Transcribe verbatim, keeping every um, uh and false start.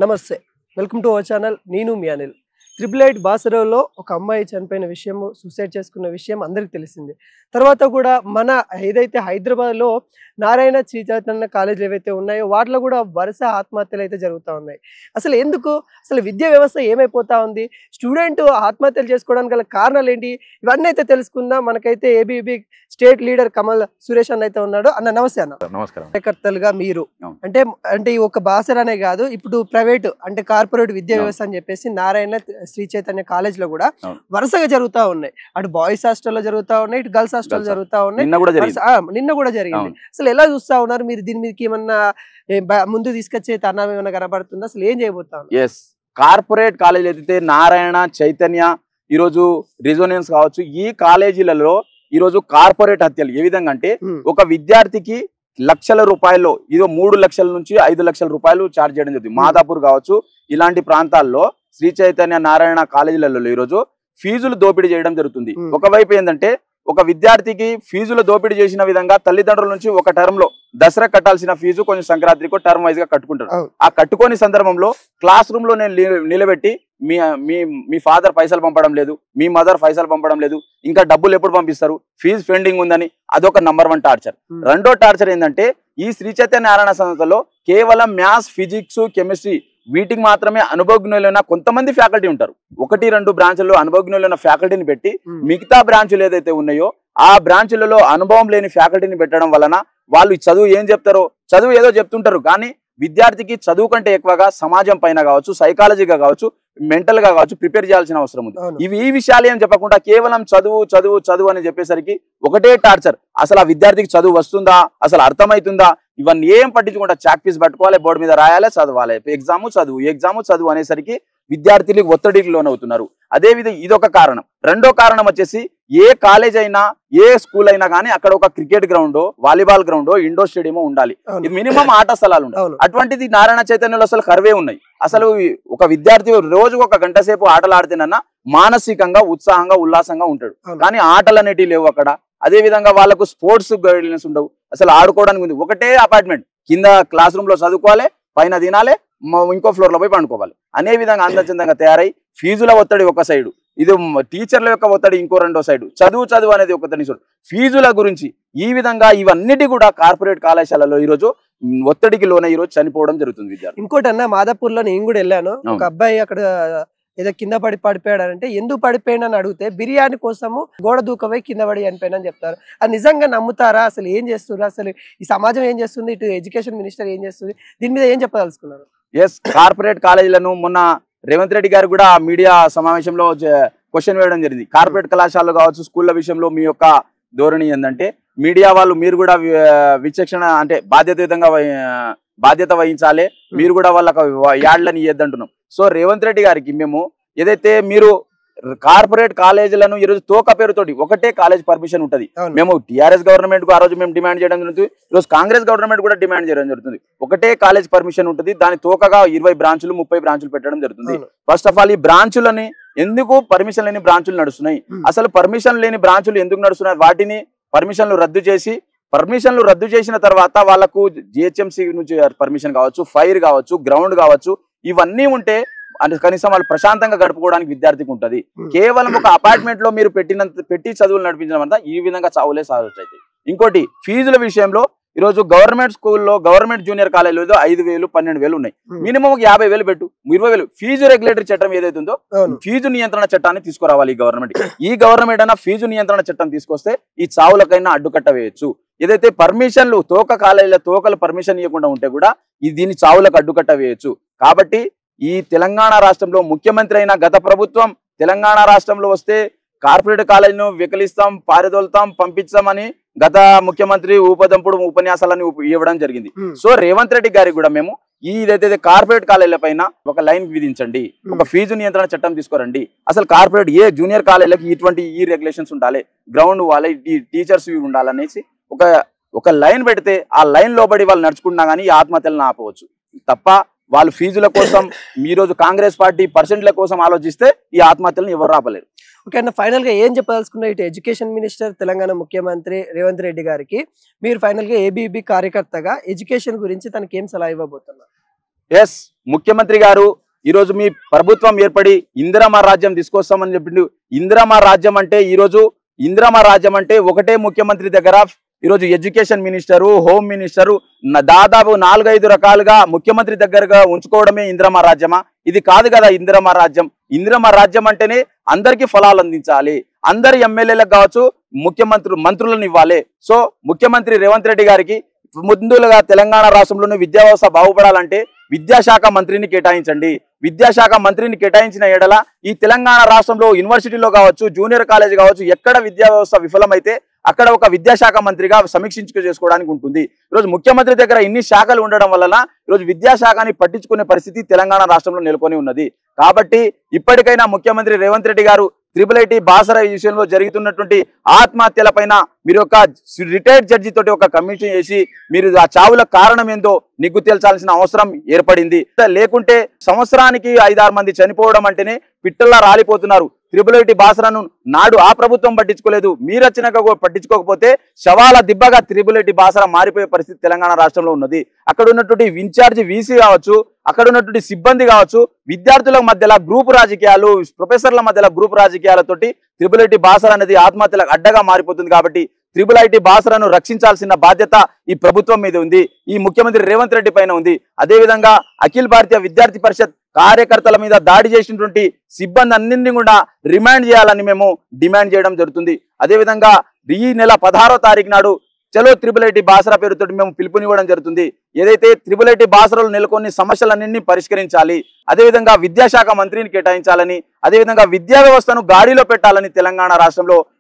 నమస్తే, welcome to our channel. నేను మీ అనిల్. ట్రిపుల్ ఎయిట్ బాసరాలో ఒక అమ్మాయి చనిపోయిన విషయం, సూసైడ్ చేసుకున్న విషయం అందరికీ తెలిసింది. తర్వాత కూడా మన ఏదైతే హైదరాబాద్లో నారాయణ శ్రీ చైతన్య కాలేజీలు ఏవైతే ఉన్నాయో వాటిలో కూడా వరుస ఆత్మహత్యలు అయితే జరుగుతూ ఉన్నాయి. అసలు ఎందుకు, అసలు విద్యా వ్యవస్థ ఏమైపోతా ఉంది, స్టూడెంట్ ఆత్మహత్యలు చేసుకోవడానికి గల కారణాలు ఏంటి, ఇవన్నీ అయితే తెలుసుకుందాం. మనకైతే ABVP state leader Kamal Suresh అన్న అయితే ఉన్నాడు. అన్న నమస్తే. అన్న నమస్కారం. కార్యకర్తలుగా మీరు అంటే అంటే ఈ ఒక బాసరానే కాదు, ఇప్పుడు ప్రైవేట్ అంటే కార్పొరేట్ విద్యా వ్యవస్థ అని చెప్పేసి నారాయణ శ్రీ చైతన్య కాలేజ్ లో కూడా వరుసగా జరుగుతా ఉన్నాయి. అటు బాయ్స్ హాస్టల్లో జరుగుతా ఉన్నాయి, ఇటు గర్ల్స్ హాస్టల్ జరుగుతా ఉన్నాయి. నిన్న కూడా జరిగింది. అసలు ఎలా చూస్తా ఉన్నారు మీరు? దీని మీదకి ఏమన్నా ముందు తీసుకొచ్చే తరుణం ఏమైనా కనబడుతుందా? అసలు ఏం చేయబోతా ఉన్నారు? ఎస్, కార్పొరేట్ కాలేజీలు అయితే నారాయణ చైతన్య ఈరోజు రెజోనెన్స్ కావచ్చు, ఈ కాలేజీలలో ఈరోజు కార్పొరేట్ హత్యలు ఏ విధంగా అంటే ఒక విద్యార్థికి లక్షల రూపాయల్లో ఇదో మూడు లక్షల నుంచి ఐదు లక్షల రూపాయలు ఛార్జ్ చేయడం జరుగుతుంది. మాదాపూర్ కావచ్చు, ఇలాంటి ప్రాంతాల్లో శ్రీ చైతన్య నారాయణ కాలేజీలలో ఈరోజు ఫీజులు దోపిడీ చేయడం జరుగుతుంది. ఒకవైపు ఏంటంటే ఒక విద్యార్థికి ఫీజులు దోపిడీ చేసిన విధంగా తల్లిదండ్రుల నుంచి ఒక టర్మ్ లో దసరా కట్టాల్సిన ఫీజు కొంచెం సంక్రాంతికో టర్మ్ వైజ్ గా కట్టుకుంటారు. ఆ కట్టుకోని సందర్భంలో క్లాస్ రూమ్ లో నేను నిలబెట్టి మీ మీ మీ ఫాదర్ పైసలు పంపడం లేదు, మీ మదర్ పైసలు పంపడం లేదు, ఇంకా డబ్బులు ఎప్పుడు పంపిస్తారు, ఫీజు పెండింగ్ ఉందని, అదొక నంబర్ వన్ టార్చర్. రెండో టార్చర్ ఏంటంటే ఈ శ్రీ చైతన్య నారాయణ సంస్థలో కేవలం మ్యాథ్స్, ఫిజిక్స్, కెమిస్ట్రీ వీటికి మాత్రమే అనుభవజ్ఞులైన కొంతమంది ఫ్యాకల్టీ ఉంటారు. ఒకటి రెండు బ్రాంచ్ల్లో అనుభవజ్ఞులైన ఫ్యాకల్టీని పెట్టి మిగతా బ్రాంచులు ఏదైతే ఉన్నాయో ఆ బ్రాంచులలో అనుభవం లేని ఫ్యాకల్టీని పెట్టడం వలన వాళ్ళు చదువు ఏం చెప్తారో చదువు ఏదో చెప్తుంటారు, కానీ విద్యార్థికి చదువు కంటే ఎక్కువగా సమాజం పైన కావచ్చు, సైకాలజీగా కావచ్చు, మెంటల్ గా కావచ్చు ప్రిపేర్ చేయాల్సిన అవసరం ఉంది. ఇవి ఈ విషయాలు ఏం చెప్పకుండా కేవలం చదువు చదువు చదువు అని చెప్పేసరికి ఒకటే టార్చర్. అసలు ఆ విద్యార్థికి చదువు వస్తుందా, అసలు అర్థమవుతుందా, ఇవన్నీ ఏం పట్టించకుండా చాక్ పీస్ పట్టుకోవాలి, బోర్డు మీద రాయాలి, చదవాలి, ఎగ్జాము చదువు ఎగ్జాము చదువు అనేసరికి విద్యార్థులకు ఒత్తిడికి లోనవుతున్నారు. అదే విధంగా ఇదొక కారణం. రెండో కారణం వచ్చేసి ఏ కాలేజ్ అయినా ఏ స్కూల్ అయినా కానీ అక్కడ ఒక cricket ground, volleyball ground, indoor stadium ఉండాలి. ఇది మినిమం ఆట స్థలాలు ఉండాలి. అటువంటిది నారాయణ చైతన్యంలో అసలు కరువే ఉన్నాయి. అసలు ఒక విద్యార్థి రోజుకు ఒక గంట సేపు ఆటలు ఆడితేనన్నా మానసికంగా ఉత్సాహంగా ఉల్లాసంగా ఉంటాడు, కానీ ఆటలు అనేటివి లేవు అక్కడ. అదే విధంగా వాళ్ళకు స్పోర్ట్స్ గైడ్లైన్స్ ఉండవు, అసలు ఆడుకోవడానికి ఉంది. ఒకటే అపార్ట్మెంట్, కింద క్లాస్ రూమ్ లో చదువుకోవాలి, పైన తినాలి, ఇంకో ఫ్లోర్ లో పోయి పండుకోవాలి అనే విధంగా అందచందంగా తయారై ఫీజుల ఒత్తిడి ఒక సైడు, ఇది టీచర్ల యొక్క ఒత్తిడి ఇంకో రెండో సైడు, చదువు చదువు అనేది ఒక తని ఫీజుల గురించి ఈ విధంగా ఇవన్నిటి కూడా కార్పొరేట్ కళాశాలలో ఈరోజు ఒత్తిడికి లోన ఈరోజు చనిపోవడం జరుగుతుంది విద్యార్థి. ఇంకోటి అన్న, మాదాపూర్ లో నేను కూడా వెళ్ళాను. ఒక అబ్బాయి అక్కడ ఏదో కింద పడి పడిపోయాడంటే ఎందుకు పడిపోయినా అని అడిగితే బిర్యానీ కోసము గోడ దూకపోయి కింద పడి చనిపోయినా అని చెప్తారు. అది నిజంగా నమ్ముతారా? అసలు ఏం చేస్తున్నారు? అసలు ఈ సమాజం ఏం చేస్తుంది? ఇటు ఎడ్యుకేషన్ మినిస్టర్ ఏం చేస్తుంది? దీని మీద ఏం చెప్పదలుచుకున్నారు? ఎస్, కార్పొరేట్ కాలేజీలను మొన్న రేవంత్ రెడ్డి గారు కూడా మీడియా సమావేశంలో క్వశ్చన్ వేయడం జరిగింది. కార్పొరేట్ కళాశాలలు కావచ్చు, స్కూళ్ళ విషయంలో మీ యొక్క ధోరణి ఏంటంటే మీడియా వాళ్ళు మీరు కూడా విచక్షణ అంటే బాధ్యతయుతంగా బాధ్యత వహించాలి, మీరు కూడా వాళ్ళకి యాడ్లని ఇయ్యద్దంటున్నాం. సో రేవంత్ రెడ్డి గారికి మేము ఏదైతే మీరు కార్పొరేట్ కాలేజీలను ఈరోజు తోక పేరుతోటి ఒకటే కాలేజ్ పర్మిషన్ ఉంటుంది. మేము టీఆర్ఎస్ గవర్నమెంట్ కు ఆ రోజు మేము డిమాండ్ చేయడం జరుగుతుంది, ఈరోజు కాంగ్రెస్ గవర్నమెంట్ కూడా డిమాండ్ చేయడం జరుగుతుంది. ఒకటే కాలేజ్ పర్మిషన్ ఉంటుంది, దాని తోకగా ఇరవై బ్రాంచులు ముప్పై బ్రాంచులు పెట్టడం జరుగుతుంది. ఫస్ట్ ఆఫ్ ఆల్ ఈ బ్రాంచులని ఎందుకు పర్మిషన్ లేని బ్రాంచులు నడుస్తున్నాయి, అసలు పర్మిషన్ లేని బ్రాంచులు ఎందుకు నడుస్తున్నాయి, వాటిని పర్మిషన్లు రద్దు చేసి పర్మిషన్లు రద్దు చేసిన తర్వాత వాళ్ళకు జిహెచ్ఎంసీ నుంచి పర్మిషన్ కావచ్చు, ఫైర్ కావచ్చు, గ్రౌండ్ కావచ్చు, ఇవన్నీ ఉంటే అంటే కనీసం వాళ్ళు ప్రశాంతంగా గడుపుకోవడానికి విద్యార్థికి ఉంటుంది. కేవలం ఒక అపార్ట్మెంట్ లో మీరు పెట్టినంత పెట్టి చదువులు నడిపించడం వల్ల ఈ విధంగా చావులే సాగుతాయి. ఇంకోటి ఫీజుల విషయంలో ఈరోజు గవర్నమెంట్ స్కూల్లో గవర్నమెంట్ జూనియర్ కాలేజీలో ఐదు వేలు పన్నెండు వేలు ఉన్నాయి. మినిమం ఒక యాభై వేలు పెట్టు, ఇరవై వేలు ఫీజు రెగ్యులేటరీ చట్టం ఏదైతే ఉందో ఫీజు నియంత్రణ చట్టాన్ని తీసుకురావాలి ఈ గవర్నమెంట్. ఈ గవర్నమెంట్ అయినా ఫీజు నియంత్రణ చట్టం తీసుకొస్తే ఈ చావులకైనా అడ్డుకట్ట వేయచ్చు. ఏదైతే పర్మిషన్లు తోక కాలేజీల తోకలు పర్మిషన్ ఇవ్వకుండా ఉంటే కూడా ఈ దీని చావులకు అడ్డుకట్ట వేయచ్చు. కాబట్టి ఈ తెలంగాణ రాష్ట్రంలో ముఖ్యమంత్రి అయిన గత ప్రభుత్వం తెలంగాణ రాష్ట్రంలో వస్తే కార్పొరేట్ కాలేజీను వికలిస్తాం, పారిదోలుతాం, పంపించామని గత ముఖ్యమంత్రి ఊపదంపుడు ఉపన్యాసాలని ఇవ్వడం జరిగింది. సో రేవంత్ రెడ్డి గారికి కూడా మేము ఈ ఇదైతే కార్పొరేట్ కాలేజీల పైన ఒక లైన్ విధించండి, ఒక ఫీజు నియంత్రణ చట్టం తీసుకురండి. అసలు కార్పొరేట్ ఏ జూనియర్ కాలేజీలకి ఇటువంటి ఈ రెగ్యులేషన్స్ ఉండాలి, గ్రౌండ్ వాళ్ళ టీచర్స్ ఉండాలనేసి ఒక ఒక లైన్ పెడితే ఆ లైన్ లోబడి వాళ్ళు నడుచుకున్నా కానీ ఈ ఆత్మహత్యలను ఆపవచ్చు తప్ప వాళ్ళు ఫీజుల కోసం ఈ రోజు కాంగ్రెస్ పార్టీ పర్సెంట్ల కోసం ఆలోచిస్తే ఈ ఆత్మహత్యలను ఎవరు ఆపలేరు. ఓకే అన్న, ఫైనల్ గా ఏం చెప్పదలుచుకున్నా ఇటు ఎడ్యుకేషన్ మినిస్టర్ తెలంగాణ ముఖ్యమంత్రి రేవంత్ రెడ్డి గారికి మీరు ఫైనల్ గా ఏబీవీపీ కార్యకర్తగా ఎడ్యుకేషన్ గురించి తనకి ఏం సలహా ఇవ్వబోతున్నారు? ఎస్ ముఖ్యమంత్రి గారు ఈరోజు మీ ప్రభుత్వం ఏర్పడి ఇందిరమ్మ రాజ్యం తీసుకొస్తామని చెప్పిండు. ఇందిరమ్మ రాజ్యం అంటే ఈరోజు ఇందిరమ్మ రాజ్యం అంటే ఒకటే ముఖ్యమంత్రి దగ్గర ఈరోజు ఎడ్యుకేషన్ మినిస్టరు, హోమ్ మినిస్టరు దాదాపు నాలుగైదు రకాలుగా ముఖ్యమంత్రి దగ్గరగా ఉంచుకోవడమే ఇందిరమ్మ రాజ్యమా? ఇది కాదు కదా ఇందిరమ్మ రాజ్యం. ఇందిరమ్మ రాజ్యం అంటేనే అందరికీ ఫలాలు అందించాలి, అందరి ఎమ్మెల్యేలకు కావచ్చు ముఖ్యమంత్రి మంత్రులను ఇవ్వాలి. సో ముఖ్యమంత్రి రేవంత్ రెడ్డి గారికి ముందుగా తెలంగాణ రాష్ట్రంలోని విద్యా వ్యవస్థ బాగుపడాలంటే విద్యాశాఖ మంత్రిని కేటాయించండి. విద్యాశాఖ మంత్రిని కేటాయించిన ఎడల ఈ తెలంగాణ రాష్ట్రంలో యూనివర్సిటీలో కావచ్చు, జూనియర్ కాలేజ్ కావచ్చు, ఎక్కడ విద్యా వ్యవస్థ విఫలమైతే అక్కడ ఒక విద్యాశాఖ మంత్రిగా సమీక్షించుకు చేసుకోవడానికి ఉంటుంది. ఈరోజు ముఖ్యమంత్రి దగ్గర ఇన్ని శాఖలు ఉండడం వలన ఈరోజు విద్యాశాఖని పట్టించుకునే పరిస్థితి తెలంగాణ రాష్ట్రంలో నెలకొని ఉన్నది. కాబట్టి ఇప్పటికైనా ముఖ్యమంత్రి రేవంత్ రెడ్డి గారు త్రిబుల్ ఐటీ బాసర విషయంలో జరుగుతున్నటువంటి ఆత్మహత్యల పైన మీరు ఒక రిటైర్డ్ జడ్జి తోటి ఒక కమిషన్ చేసి మీరు ఆ చావుల కారణం ఏందో నిగ్గు తేల్చాల్సిన అవసరం ఏర్పడింది. లేకుంటే సంవత్సరానికి ఐదారు మంది చనిపోవడం అంటేనే పిట్టల్లా రాలిపోతున్నారు. త్రిబుల్ ఐటీ బాసరను నాడు ఆ ప్రభుత్వం పట్టించుకోలేదు, మీరు వచ్చినాక పట్టించుకోకపోతే శవాల దిబ్బగా త్రిబుల్ ఐటీ బాసర మారిపోయే పరిస్థితి తెలంగాణ రాష్ట్రంలో ఉన్నది. అక్కడ ఉన్నటువంటి ఇన్ఛార్జి వీసీ కావచ్చు, అక్కడ ఉన్నటువంటి సిబ్బంది కావచ్చు, విద్యార్థుల మధ్యలో గ్రూప్ రాజకీయాలు, ప్రొఫెసర్ల మధ్యలో గ్రూప్ రాజకీయాలతోటి త్రిబుల్ ఐటీ బాసర అనేది ఆత్మహత్యలకు అడ్డగా మారిపోతుంది. కాబట్టి త్రిబుల్ ఐటీ బాసరను రక్షించాల్సిన బాధ్యత ఈ ప్రభుత్వం మీద ఉంది, ఈ ముఖ్యమంత్రి రేవంత్ రెడ్డి పైన ఉంది. అదేవిధంగా అఖిల భారతీయ విద్యార్థి పరిషత్ కార్యకర్తల మీద దాడి చేసినటువంటి సిబ్బంది అన్నింటినీ కూడా రిమాండ్ చేయాలని మేము డిమాండ్ చేయడం జరుగుతుంది. అదేవిధంగా ఈ నెల పదహారో తారీఖు నాడు చలో త్రిబుల్ ఐటీ బాసర పేరుతో మేము పిలుపునివ్వడం జరుగుతుంది. ఏదైతే త్రిబుల్ ఐటీ బాసరలో నెలకొన్ని సమస్యలన్నింటినీ పరిష్కరించాలి, అదేవిధంగా విద్యాశాఖ మంత్రిని కేటాయించాలని, అదేవిధంగా విద్యా వ్యవస్థను గాడిలో పెట్టాలని తెలంగాణ రాష్ట్రంలో